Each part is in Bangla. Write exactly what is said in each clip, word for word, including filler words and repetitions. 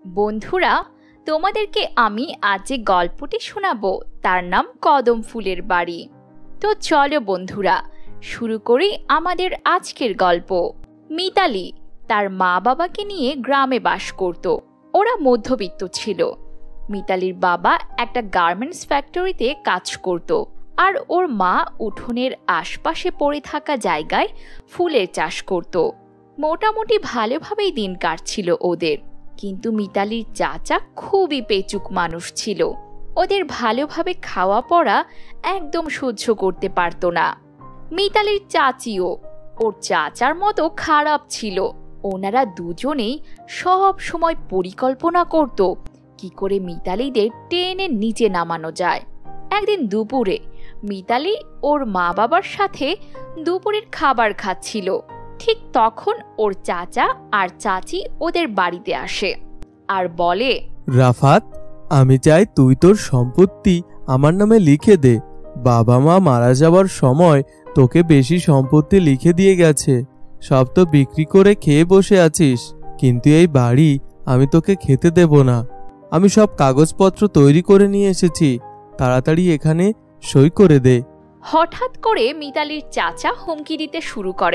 বন্ধুরা, তোমাদেরকে আমি আজ যে গল্পটি শোনাবো তার নাম কদম ফুলের বাড়ি। তো চলো বন্ধুরা, শুরু করি আমাদের আজকের গল্প। মিতালি তার মা বাবাকে নিয়ে গ্রামে বাস করত। ওরা মধ্যবিত্ত ছিল। মিতালির বাবা একটা গার্মেন্টস ফ্যাক্টরিতে কাজ করত, আর ওর মা উঠোনের আশপাশে পড়ে থাকা জায়গায় ফুলের চাষ করত। মোটামুটি ভালোভাবেই দিন কাটছিল ওদের। কিন্তু মিতালির চাচা খুবই পেচুক মানুষ ছিল। ওদের ভালোভাবে খাওয়া পড়া একদম সহ্য করতে পারত না। মিতালির চাচিও ওর চাচার মতো খারাপ ছিল। ওনারা দুজনেই সব সময় পরিকল্পনা করত কি করে মিতালিদের টেনে নিচে নামানো যায়। একদিন দুপুরে মিতালি ওর মা বাবার সাথে দুপুরের খাবার খাচ্ছিল। ঠিক তখন ওর চাচা আর চাচি ওদের বাড়িতে আসে আর বলে, রাফাত, আমি চাই তুই তোর সম্পত্তি আমার নামে লিখে দে। বাবা মা মারা যাবার সময় তোকে বেশি সম্পত্তি লিখে দিয়ে গেছে। সব তো বিক্রি করে খেয়ে বসে আছিস, কিন্তু এই বাড়ি আমি তোকে খেতে দেব না। আমি সব কাগজপত্র তৈরি করে নিয়ে এসেছি, তাড়াতাড়ি এখানে সই করে দে। হঠাৎ করে মিতালির চাচা হুমকি দিতে শুরু করে।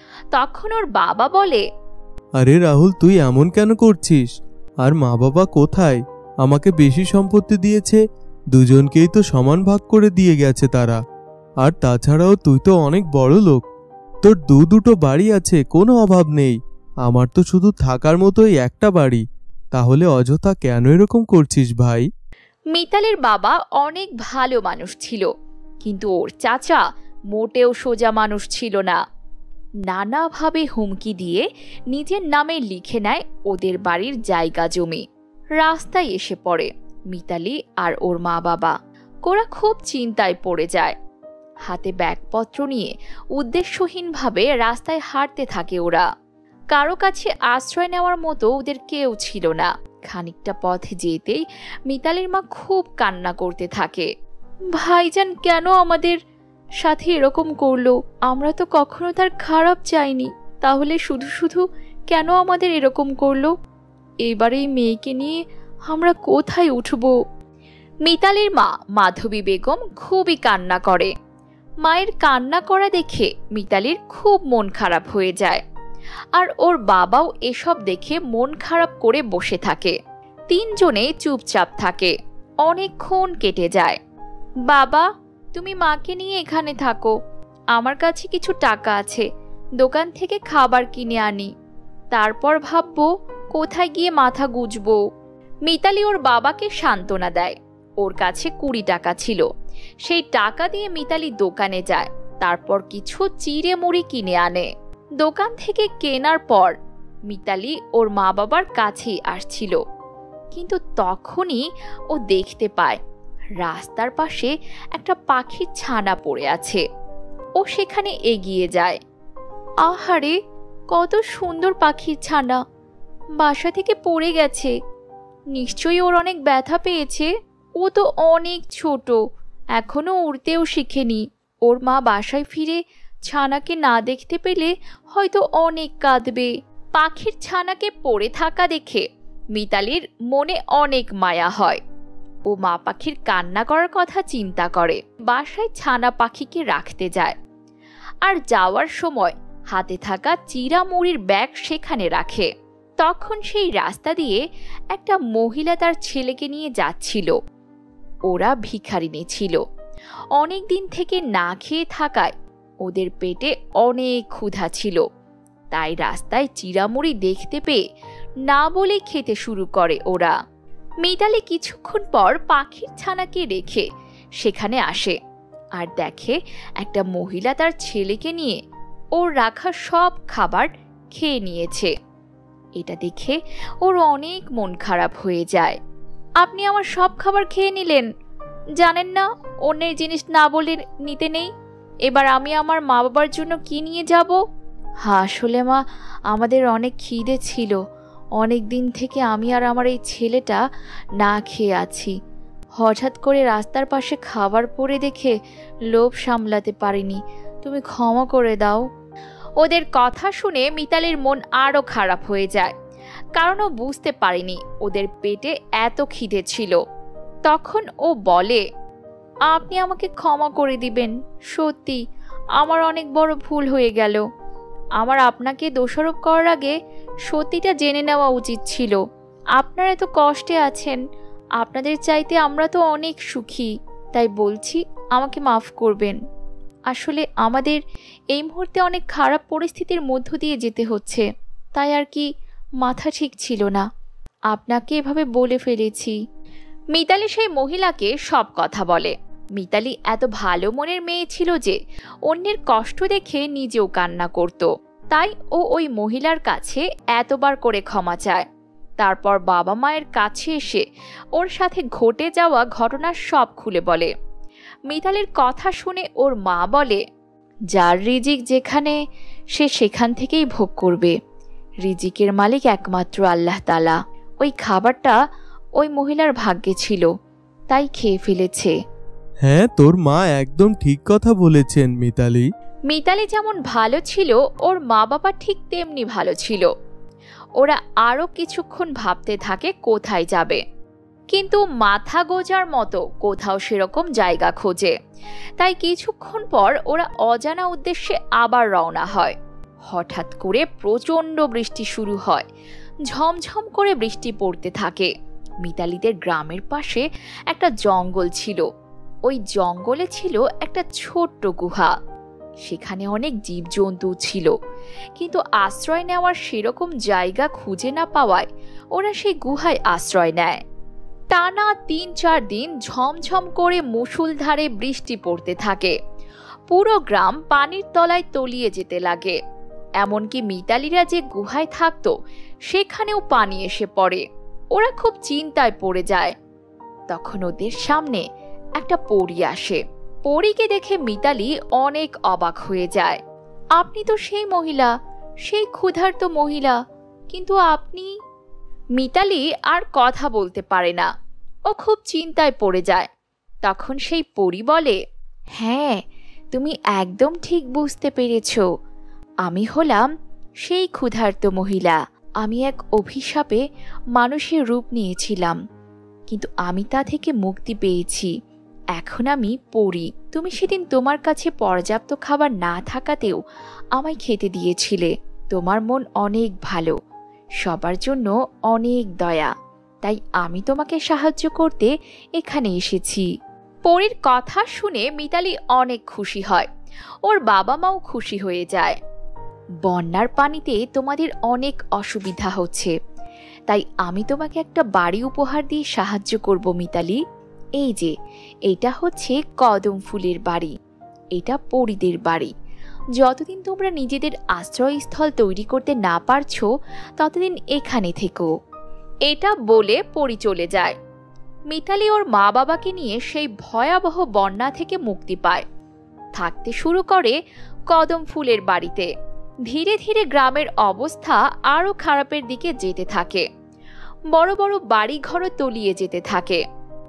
তখন ওর বাবা বলে, আরে রাহুল, তুই এমন কেন করছিস? আর মা বাবা কোথায়? আমাকে বেশি সম্পত্তি দিয়েছে, দুজনকেই তো সমান ভাগ করে দিয়ে গেছে তারা। আর তাছাড়াও তুই তো অনেক বড় লোক, তোর দু দুটো বাড়ি আছে, কোনো অভাব নেই। আমার তো শুধু থাকার মতোই একটা বাড়ি। তাহলে অযথা কেন এরকম করছিস ভাই? মিতালির বাবা অনেক ভালো মানুষ ছিল, কিন্তু ওর চাচা মোটেও সোজা মানুষ ছিল না। নানাভাবে হুমকি দিয়ে নিজের নামে লিখে নেয় ওদের বাড়ির জায়গা জমি। রাস্তায় এসে পড়ে মিতালি আর ওর মা বাবা। ওরা খুব চিন্তায় পড়ে যায়। হাতে ব্যাগপত্র নিয়ে উদ্দেশ্যহীনভাবে রাস্তায় হাঁটতে থাকে ওরা। কারো কাছে আশ্রয় নেওয়ার মতো ওদের কেউ ছিল না। খানিকটা পথ যেতেই মিতালির মা খুব কান্না করতে থাকে। ভাইজান কেন আমাদের সাথে এরকম করলো? আমরা তো কখনো তার খারাপ চাইনি, তাহলে শুধু শুধু কেন আমাদের এরকম করলো? এবারে এই মেয়েকে নিয়ে আমরা কোথায় উঠব? মিতালির মা মাধবী বেগম খুবই কান্না করে। মায়ের কান্না করা দেখে মিতালির খুব মন খারাপ হয়ে যায়। আর ওর বাবাও এসব দেখে মন খারাপ করে বসে থাকে। তিনজনে চুপচাপ থাকে। অনেকক্ষণ কেটে যায়। বাবা, তুমি মাকে নিয়ে এখানে থাকো, আমার কাছে কিছু টাকা আছে, দোকান থেকে খাবার কিনে আনি, তারপর ভাববো কোথায় গিয়ে মাথা গুজবো। মিতালি ওর বাবাকে সান্ত্বনা দেয়। ওর কাছে কুড়ি টাকা ছিল। সেই টাকা দিয়ে মিতালি দোকানে যায়, তারপর কিছু চিড়ে মুড়ি কিনে আনে। দোকান থেকে কেনার পর মিতালি ওর মা বাবার কাছেই আসছিল, কিন্তু তখনই ও দেখতে পায় রাস্তার পাশে একটা পাখির ছানা পড়ে আছে। ও সেখানে এগিয়ে যায়। আহারে, কত সুন্দর পাখির ছানা! বাসা থেকে পড়ে গেছে। নিশ্চয়ই ওর অনেক ব্যথা পেয়েছে। ও তো অনেক ছোট, এখনো উড়তেও শিখেনি। ওর মা বাসায় ফিরে ছানাকে না দেখতে পেলে হয়তো অনেক কাঁদবে। পাখির ছানাকে পড়ে থাকা দেখে মিতালির মনে অনেক মায়া হয়। ও মা পাখির কান্না করার কথা চিন্তা করে বাসায় ছানা পাখিকে রাখতে যায়। আর যাওয়ার সময় হাতে থাকা চিড়া মুড়ির ব্যাগ সেখানে রাখে। তখন সেই রাস্তা দিয়ে একটা মহিলা তার ছেলেকে নিয়ে যাচ্ছিল। ওরা ভিখারিনী ছিল। অনেক দিন থেকে না খেয়ে থাকায় ওদের পেটে অনেক ক্ষুধা ছিল। তাই রাস্তায় চিড়ামুড়ি দেখতে পেয়ে না বলে খেতে শুরু করে ওরা। মিতালি কিছুক্ষণ পর পাখির ছানাকে রেখে সেখানে আসে আর দেখে একটা মহিলা তার ছেলেকে নিয়ে ওর রাখা সব খাবার খেয়ে নিয়েছে। এটা দেখে ওর অনেক মন খারাপ হয়ে যায়। আপনি আমার সব খাবার খেয়ে নিলেন, জানেন না অন্যের জিনিস না বলে নিতে নেই। এবার আমি আমার মা বাবার জন্য কি নিয়ে যাব? হ্যাঁ, আসলে মা, আমাদের অনেক খিদে ছিল। অনেক দিন থেকে আমি আর আমার এই ছেলেটা না খেয়ে আছি। হঠাৎ করে রাস্তার পাশে খাবার পড়ে দেখে লোভ সামলাতে পারিনি, তুমি ক্ষমা করে দাও। ওদের কথা শুনে মিতালির মন আরও খারাপ হয়ে যায়। কারণ ও বুঝতে পারেনি ওদের পেটে এত খিদে ছিল। তখন ও বলে, আপনি আমাকে ক্ষমা করে দিবেন, সত্যি আমার অনেক বড় ভুল হয়ে গেল। আমার আপনাকে দোষারোপ করার আগে সত্যিটা জেনে নেওয়া উচিত ছিল। আপনারা এত কষ্টে আছেন, আপনাদের চাইতে আমরা তো অনেক সুখী, তাই বলছি আমাকে মাফ করবেন। আসলে আমাদের এই মুহূর্তে অনেক খারাপ পরিস্থিতির মধ্য দিয়ে যেতে হচ্ছে, তাই আর কি মাথা ঠিক ছিল না, আপনাকে এভাবে বলে ফেলেছি। মিতালি সেই মহিলাকে সব কথা বলে। মিতালি এত ভালো মনের মেয়ে ছিল যে অন্যের কষ্ট দেখে নিজেও কান্না করত, তাই ও ওই মহিলার কাছে এতবার করে ক্ষমা চায়। তারপর বাবা মায়ের কাছে এসে ওর সাথে ঘটে যাওয়া ঘটনা সব খুলে বলে। মিতালির কথা শুনে ওর মা বলে, যার রিজিক যেখানে সে সেখান থেকেই ভোগ করবে, রিজিকের মালিক একমাত্র আল্লাহ তাআলা। ওই খাবারটা ওই মহিলার ভাগ্যে ছিল, তাই খেয়ে ফেলেছে। হ্যাঁ, তোর মা একদম ঠিক কথা বলেছেন মিতালি। মিতালি যেমন ভালো ছিল, ওর মা বাবা ঠিক তেমনি ভালো ছিল। ওরা আরো কিছুক্ষণ ভাবতে থাকে কোথায় যাবে, কিন্তু মাথা গোজার মতো কোথাও সেরকম জায়গা খোঁজে। তাই কিছুক্ষণ পর ওরা অজানা উদ্দেশ্যে আবার রওনা হয়। হঠাৎ করে প্রচণ্ড বৃষ্টি শুরু হয়, ঝমঝম করে বৃষ্টি পড়তে থাকে। মিতালিদের গ্রামের পাশে একটা জঙ্গল ছিল। ওই জঙ্গলে ছিল একটা ছোট্ট গুহা। সেখানে অনেক জীবজন্তু ছিল, কিন্তু আশ্রয় নেওয়ার সেরকম জায়গা খুঁজে না পাওয়ায় ওরা সেই গুহায় আশ্রয় নেয়। টানা তিন চার দিন ঝমঝম করে মুষলধারে বৃষ্টি পড়তে থাকে। পুরো গ্রাম পানির তলায় তলিয়ে যেতে লাগে। এমনকি মিতালিরা যে গুহায় থাকতো সেখানেও পানি এসে পড়ে। ওরা খুব চিন্তায় পড়ে যায়। তখন ওদের সামনে একটা পরী আসে। পরীকে দেখে মিতালি অনেক অবাক হয়ে যায়। আপনি তো সেই মহিলা, সেই ক্ষুধার্ত মহিলা, কিন্তু আপনি... মিতালি আর কথা বলতে পারে না, ও খুব চিন্তায় পড়ে যায়। তখন সেই পরী বলে, হ্যাঁ, তুমি একদম ঠিক বুঝতে পেরেছ, আমি হলাম সেই ক্ষুধার্ত মহিলা। আমি এক অভিশাপে মানুষের রূপ নিয়েছিলাম, কিন্তু আমি তা থেকে মুক্তি পেয়েছি। এখন আমি পড়ি। তুমি সেদিন তোমার কাছে পর্যাপ্ত খাবার না থাকাতেও আমায় খেতে দিয়েছিলে। তোমার মন অনেক ভালো, সবার জন্য অনেক দয়া, তাই আমি তোমাকে সাহায্য করতে এখানে এসেছি। পরীর কথা শুনে মিতালি অনেক খুশি হয়। ওর বাবা মাও খুশি হয়ে যায়। বন্যার পানিতে তোমাদের অনেক অসুবিধা হচ্ছে, তাই আমি তোমাকে একটা বাড়ি উপহার দিয়ে সাহায্য করব মিতালি। এই যে, এটা হচ্ছে কদম ফুলের বাড়ি, এটা পরীদের বাড়ি। যতদিন তোমরা নিজেদের আশ্রয়স্থল তৈরি করতে না পারছো ততদিন এখানে থেকো। এটা বলে পরী চলে যায়। মিতালি ওর মা বাবাকে নিয়ে সেই ভয়াবহ বন্যা থেকে মুক্তি পায়, থাকতে শুরু করে কদম ফুলের বাড়িতে। ধীরে ধীরে গ্রামের অবস্থা আরো খারাপের দিকে যেতে থাকে। বড় বড় বাড়ি ঘর তলিয়ে যেতে থাকে।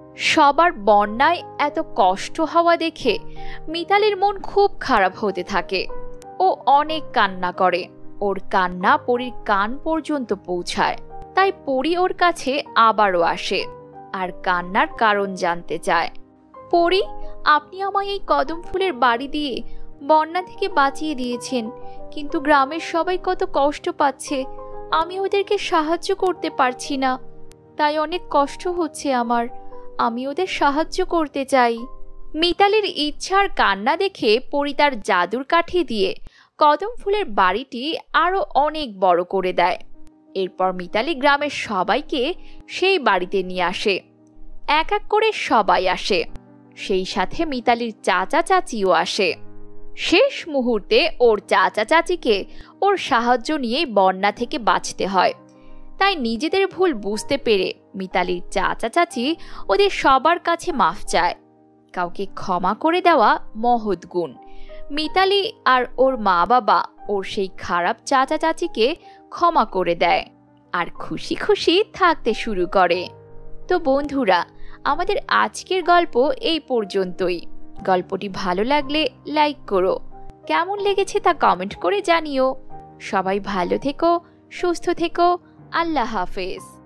সবার বন্যায় এত কষ্ট হওয়া দেখে মিতালির মন খুব খারাপ হতে থাকে। ও অনেক কান্না করে। ওর কান্না পরীর কান পর্যন্ত পৌঁছায়। তাই পরী ওর কাছে আবারও আসে আর কান্নার কারণ জানতে চায়। পরী, আপনি আমায় এই কদম ফুলের বাড়ি দিয়ে বন্যা থেকে বাঁচিয়ে দিয়েছেন, কিন্তু গ্রামের সবাই কত কষ্ট পাচ্ছে। আমি ওদেরকে সাহায্য করতে পারছি না, তাই অনেক কষ্ট হচ্ছে আমার। আমি ওদের সাহায্য করতে চাই। মিতালির ইচ্ছার কান্না দেখে পরী তার জাদুর কাঠি দিয়ে কদম ফুলের বাড়িটি আরো অনেক বড় করে দেয়। এরপর মিতালি গ্রামের সবাইকে সেই বাড়িতে নিয়ে আসে। এক এক করে সবাই আসে, সেই সাথে মিতালির চাচা চাচিও আসে। শেষ মুহূর্তে ওর চাচা চাচিকে ওর সাহায্য নিয়ে বন্যা থেকে বাঁচতে হয়। তাই নিজেদের ভুল বুঝতে পেরে মিতালির চাচা চাচি ওদের সবার কাছে মাফ চায়। কাউকে ক্ষমা করে দেওয়া মহৎ গুণ। মিতালি আর ওর মা বাবা ওর সেই খারাপ চাচা চাচিকে ক্ষমা করে দেয় আর খুশি খুশি থাকতে শুরু করে। তো বন্ধুরা, আমাদের আজকের গল্প এই পর্যন্তই। গল্পটি ভালো লাগলে লাইক করো, কেমন লেগেছে তা কমেন্ট করে জানিও। সবাই ভালো থেকো, সুস্থ থেকো, আল্লাহ হাফেজ।